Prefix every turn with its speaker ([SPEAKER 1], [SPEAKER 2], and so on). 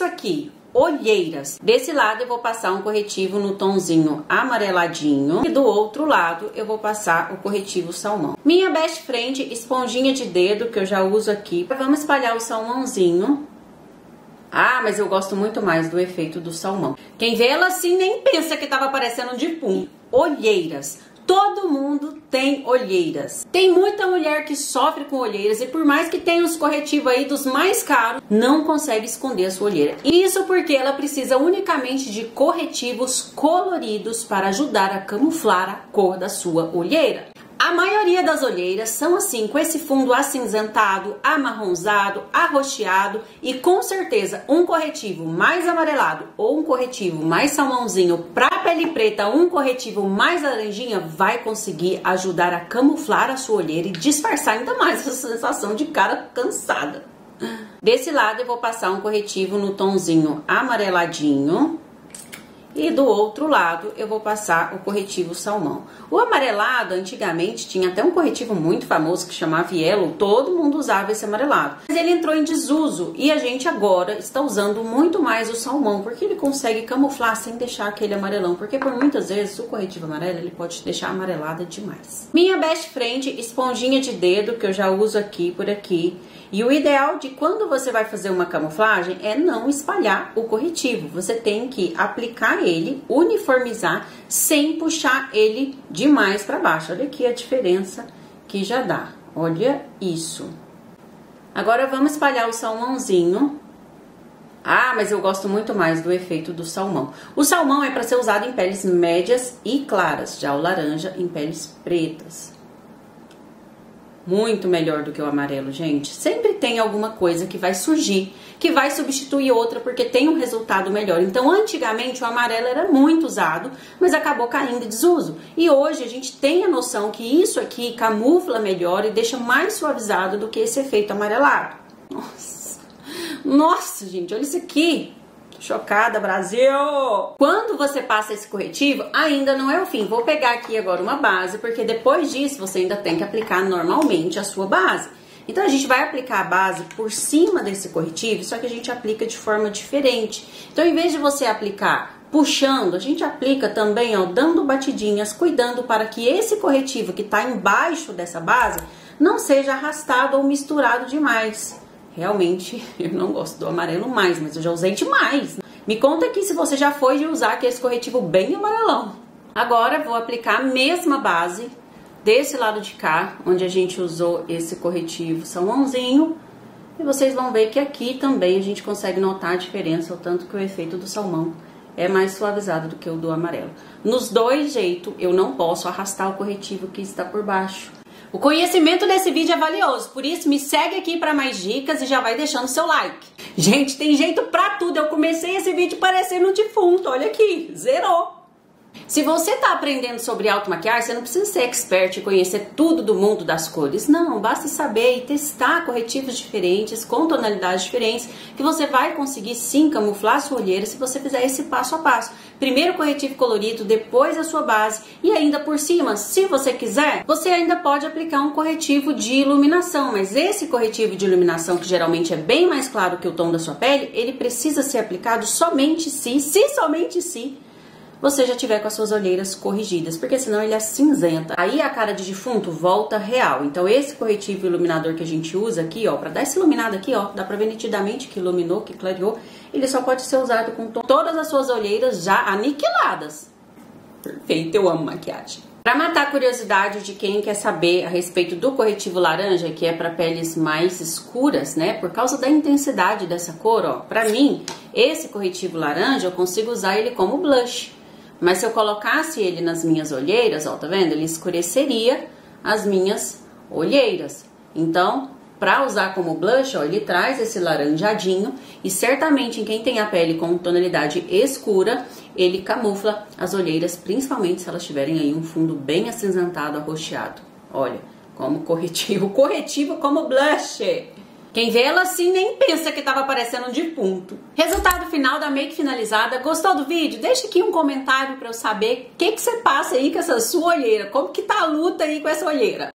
[SPEAKER 1] aqui olheiras. Desse lado eu vou passar um corretivo no tomzinho amareladinho e do outro lado eu vou passar o corretivo salmão. Minha best friend, esponjinha de dedo que eu já uso aqui. Vamos espalhar o salmãozinho. Ah, mas eu gosto muito mais do efeito do salmão. Quem vê ela assim nem pensa que tava parecendo de pum. Olheiras. Todo mundo tem olheiras. Tem muita mulher que sofre com olheiras e por mais que tenha os corretivos aí dos mais caros, não consegue esconder a sua olheira. Isso porque ela precisa unicamente de corretivos coloridos para ajudar a camuflar a cor da sua olheira. A maioria das olheiras são assim, com esse fundo acinzentado, amarronzado, arroxeado e com certeza um corretivo mais amarelado ou um corretivo mais salmãozinho para pele preta, um corretivo mais laranjinha vai conseguir ajudar a camuflar a sua olheira e disfarçar ainda mais essa sensação de cara cansada. Desse lado eu vou passar um corretivo no tomzinho amareladinho. E do outro lado eu vou passar o corretivo salmão. O amarelado, antigamente, tinha até um corretivo muito famoso que chamava Yellow. Todo mundo usava esse amarelado. Mas ele entrou em desuso e a gente agora está usando muito mais o salmão. Porque ele consegue camuflar sem deixar aquele amarelão. Porque por muitas vezes o corretivo amarelo ele pode te deixar amarelada demais. Minha best friend, esponjinha de dedo que eu já uso aqui por aqui. E o ideal de quando você vai fazer uma camuflagem é não espalhar o corretivo. Você tem que aplicar ele, uniformizar, sem puxar ele demais para baixo. Olha aqui a diferença que já dá. Olha isso. Agora vamos espalhar o salmãozinho. Ah, mas eu gosto muito mais do efeito do salmão. O salmão é para ser usado em peles médias e claras, já o laranja em peles pretas. Muito melhor do que o amarelo, gente. Sempre tem alguma coisa que vai surgir, que vai substituir outra porque tem um resultado melhor. Então, antigamente o amarelo era muito usado, mas acabou caindo em desuso. E hoje a gente tem a noção que isso aqui camufla melhor e deixa mais suavizado do que esse efeito amarelado. Nossa, nossa, gente, olha isso aqui. Chocada, Brasil! Quando você passa esse corretivo, ainda não é o fim. Vou pegar aqui agora uma base, porque depois disso você ainda tem que aplicar normalmente a sua base. Então a gente vai aplicar a base por cima desse corretivo, só que a gente aplica de forma diferente. Então em vez de você aplicar puxando, a gente aplica também, ó, dando batidinhas, cuidando para que esse corretivo que está embaixo dessa base não seja arrastado ou misturado demais. Realmente, eu não gosto do amarelo mais, mas eu já usei demais. Me conta aqui se você já foi de usar aquele corretivo bem amarelão. Agora, vou aplicar a mesma base desse lado de cá, onde a gente usou esse corretivo salmãozinho. E vocês vão ver que aqui também a gente consegue notar a diferença, o tanto que o efeito do salmão é mais suavizado do que o do amarelo. Nos dois jeitos, eu não posso arrastar o corretivo que está por baixo. O conhecimento desse vídeo é valioso, por isso me segue aqui para mais dicas e já vai deixando seu like. Gente, tem jeito pra tudo, eu comecei esse vídeo parecendo um defunto, olha aqui, zerou. Se você tá aprendendo sobre automaquiagem, você não precisa ser expert e conhecer tudo do mundo das cores. Não, basta saber e testar corretivos diferentes, com tonalidades diferentes, que você vai conseguir sim camuflar a sua olheira se você fizer esse passo a passo. Primeiro corretivo colorido, depois a sua base e ainda por cima, se você quiser, você ainda pode aplicar um corretivo de iluminação. Mas esse corretivo de iluminação, que geralmente é bem mais claro que o tom da sua pele, ele precisa ser aplicado somente se você já tiver com as suas olheiras corrigidas, porque senão ele acinzenta. Aí a cara de defunto volta real. Então esse corretivo iluminador que a gente usa aqui, ó, pra dar essa iluminada aqui, ó, dá pra ver nitidamente que iluminou, que clareou, ele só pode ser usado com todas as suas olheiras já aniquiladas. Perfeito, eu amo maquiagem. Pra matar a curiosidade de quem quer saber a respeito do corretivo laranja, que é para peles mais escuras, né? Por causa da intensidade dessa cor, ó. Pra mim, esse corretivo laranja, eu consigo usar ele como blush. Mas se eu colocasse ele nas minhas olheiras, ó, tá vendo? Ele escureceria as minhas olheiras. Então, pra usar como blush, ó, ele traz esse laranjadinho e certamente em quem tem a pele com tonalidade escura, ele camufla as olheiras, principalmente se elas tiverem aí um fundo bem acinzentado, arroxeado. Olha, como corretivo como blush. Quem vê ela assim nem pensa que tava parecendo um defunto. Resultado final da make finalizada. Gostou do vídeo? Deixa aqui um comentário pra eu saber o que você passa aí com essa sua olheira. Como que tá a luta aí com essa olheira?